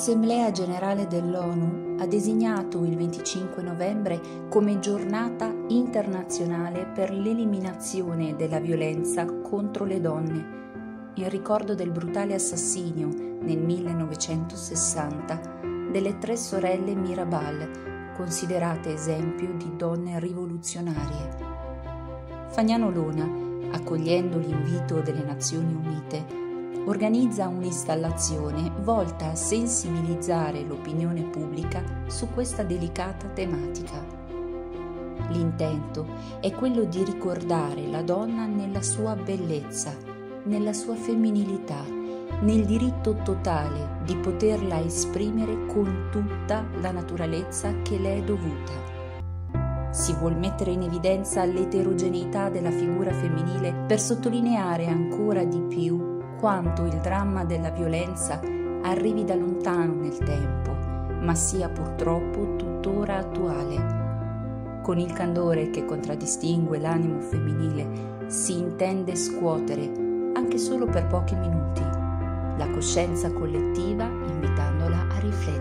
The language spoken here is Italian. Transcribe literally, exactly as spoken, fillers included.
L'Assemblea Generale dell'ONU ha designato il venticinque novembre come Giornata internazionale per l'eliminazione della violenza contro le donne, in ricordo del brutale assassinio nel millenovecentosessanta delle tre sorelle Mirabal, considerate esempio di donne rivoluzionarie. Fagnano Lona, accogliendo l'invito delle Nazioni Unite, organizza un'installazione volta a sensibilizzare l'opinione pubblica su questa delicata tematica. L'intento è quello di ricordare la donna nella sua bellezza, nella sua femminilità, nel diritto totale di poterla esprimere con tutta la naturalezza che le è dovuta. Si vuol mettere in evidenza l'eterogeneità della figura femminile per sottolineare ancora di più quanto il dramma della violenza arrivi da lontano nel tempo, ma sia purtroppo tuttora attuale. Con il candore che contraddistingue l'animo femminile si intende scuotere, anche solo per pochi minuti, la coscienza collettiva invitandola a riflettere.